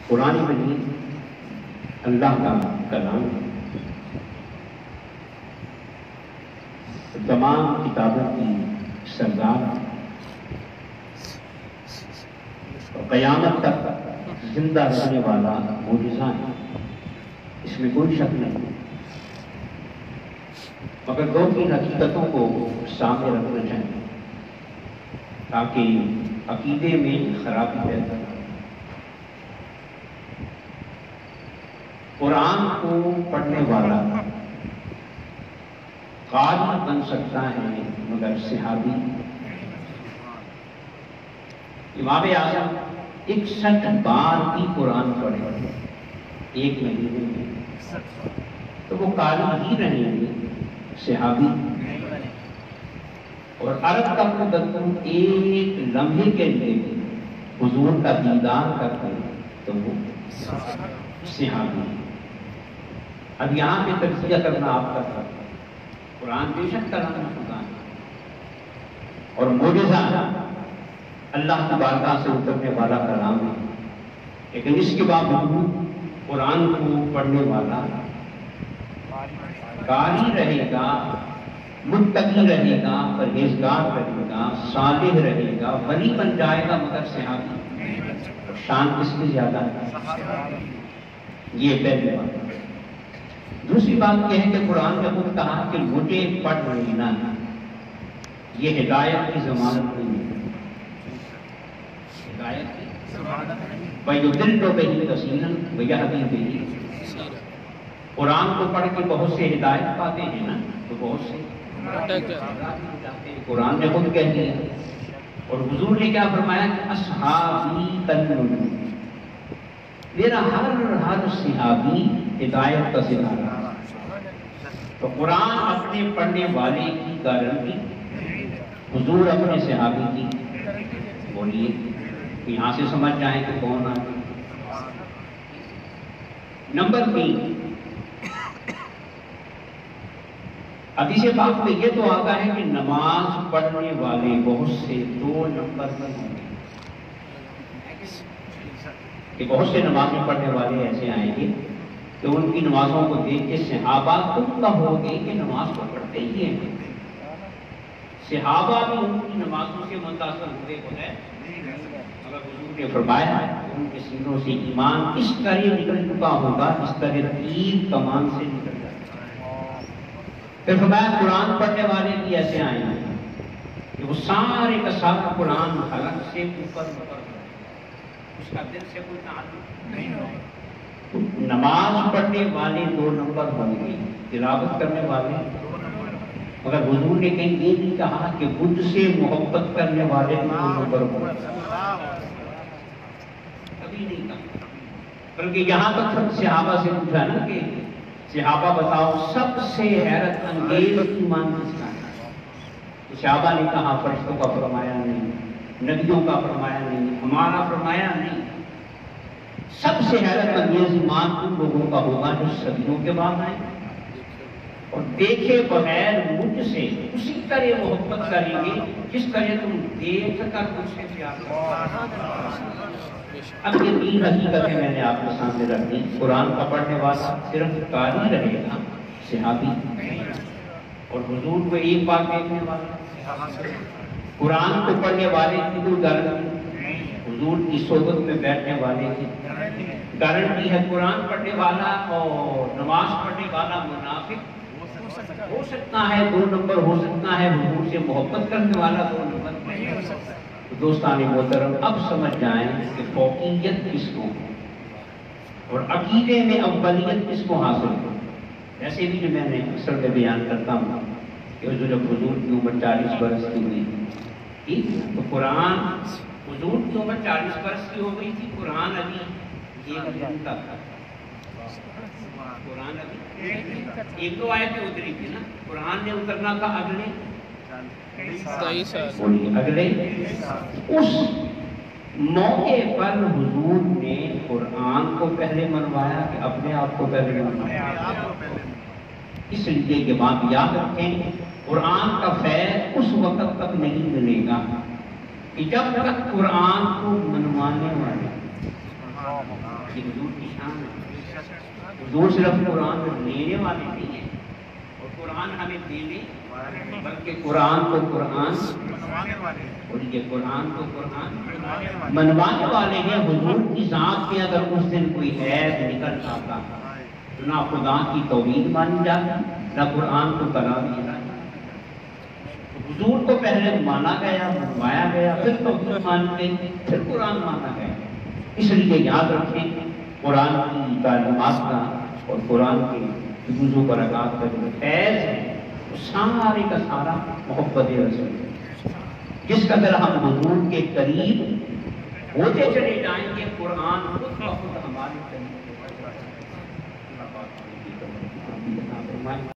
قرآن مجید اللہ کا کلام تمام کتابوں کی سردار اور قیامت تک زندہ رہنے والا معجزہ ہے، اس میں کوئی شک نہیں، مگر دو تین حقیقتوں کو سامنے رکھنا چاہیے تاکہ عقیدے میں خرابی پیدا نہ ہو۔ قرآن کو پڑھنے والا قاری بن سکتا ہے مگر صحابی۔ امام اعظم 61 بار بھی قرآن پڑھے ایک مہینے میں، تو وہ قاری ہی رہیں گے، صحابی۔ اور عرب کا مقدم ایک لمحے کے لیے حضور کا دیدار کرتے تو وہ صحابی۔ اب یہاں پہ تجزیہ کرنا آپ کا تھا، قرآن بے شک کلام خدا ہے اور معجزہ اللہ کی بارگاہ سے اترنے والا کلام ہے، لیکن اس کے باوجود قرآن کو پڑھنے والا قاری رہے گا، متقی رہے گا، پرہیزگار رہے گا، صالح رہے گا، ولی بن جائے گا، مگر صحابی۔ شان کس کی زیادہ ہے؟ یہ پہلی بات۔ دوسری بات یہ ہے کہ قرآن نے خود کہا کہ مجھے پڑھ لینا ہے، یہ ہدایت کی ضمانت نہیں ہے، ہدایت کی وَيُضِلُّ بِهِ كَثِيرًا وَيَهْدِي بِهِ۔ قرآن کو پڑھ کے بہت سے ہدایت پاتے ہیں نا، تو بہت سے قرآن نے خود کہہ دیا، اور حضور نے کیا فرمایا کہ اصحابی کالنجوم، میرا ہر صحابی ہدایت کا ستارہ۔ تو قرآن اپنے پڑھنے والے کی گارنٹی، حضور اپنے صحابی کی۔ بولیے یہاں سے سمجھ جائیں کہ کون آگے۔ نمبر 3، حدیث پاک میں یہ تو آتا ہے کہ نماز پڑھنے والے بہت سے 2 نمبر پر ہوں گے، کہ بہت سے نمازیں پڑھنے والے ایسے آئیں گے کہ ان کی نمازوں کو دیکھ کے صحابہ خود کہو گے کہ نماز کو پڑھتے ہی ہیں، صحابہ بھی ان کی نمازوں سے متاثر ہوئے ہیں، مگر حضور نے فرمایا ان کے سینوں سے ایمان اس طرح نکل چکا ہوگا اس طرح تیر کمان سے نکل جائے۔ پھر فرمایا قرآن پڑھنے والے بھی ایسے آئے ہیں کہ وہ سارے کا سارا قرآن حلق سے اوپر اس کا دل سے کوئی تعلق نہیں ہو۔ نماز پڑھنے والے 2 نمبر ہوں گے، تلاوت کرنے والے، مگر حضور نے کہیں یہ نہیں کہا کہ بدھ سے محبت کرنے والے 2 نمبر ہوں گے، کبھی نہیں کہا، بلکہ یہاں تک صحابہ سے پوچھا نا کہ صحابہ بتاؤ سب سے حیرت انگیز ایمان کس کا ہے؟ صحابہ نے کہا فرشتوں کا فرمایا نہیں، نبیوں کا فرمایا نہیں، ہمارا فرمایا نہیں، سب سے حیرت انگیز ایمان ان لوگوں کا ہوگا جو صدیوں کے بعد آئے اور دیکھے بغیر مجھ سے اسی طرح محبت کریں گے جس طرح تم دیکھ کر مجھ سے پیار کرو۔ اب یہ 3 حقیقتیں میں نے آپ کے سامنے رکھ دی۔ قرآن کا پڑھنے والا صرف قاری رہے گا، صحابی، اور حضور کو ایک بار دیکھنے والا۔ قرآن کو پڑھنے والے کی کوئی گارنٹی، حضور کی صحبت میں بیٹھنے والے کی گارنٹی ہے۔ قرآن پڑھنے والا اور نماز پڑھنے والا منافق ہو سکتا ہے، 2 نمبر ہو سکتا ہے، حضور سے محبت کرنے والا 2 نمبر نہیں ہو سکتا۔ دوستان محترم، اب سمجھ جائیں کہ فوقیت کس کو اور عقیدے میں اولیت کس کو حاصل ہے۔ ایسے بھی جو میں نے اکثر میں بیان کرتا ہوں کہ جب حضور کی عمر 40 برس کی ہوئی تھی تو قرآن، حضور کی عمر 40 برس کی ہو گئی تھی، قرآن ابھی 1 دن کا تھا، قرآن ابھی 1-2 آیتیں اتری تھی نا، قرآن نے اترنا تھا اگلے اس موقع پر حضور نے قرآن کو پہلے منوایا کہ اپنے آپ کو پہلے منوایا۔ اس لیے یہ بات یاد رکھیں، قرآن کا فیض اس وقت تک نہیں ملے گا کہ جب تک قرآن کو منوانے والے یہ حضور کی شان ہے. حضور صرف قرآن لینے والے نہیں ہیں اور قرآن ہمیں دینے بلکہ قرآن کو قرآن اور یہ قرآن کو قرآن منوانے والے ہیں. حضور کی ذات میں اگر اس دن کوئی عیب نکل جاتا تو نہ خدا کی توحید مانی جاتی نہ قرآن کو کلام دیا جاتا. حضور کو پہلے مانا گیا منوایا گیا پھر توحید مان کے پھر قرآن مانا گیا. اس لیے یاد رکھیں قرآن کی تعلیمات کا اور قرآن کے جزو برکات کا جو فیض ہے وہ سارے کا سارا محبت رسول ہے. جس قدر ہم حضور کے قریب ہوتے چلے جائیں گے قرآن خود بخود ہمارے قریب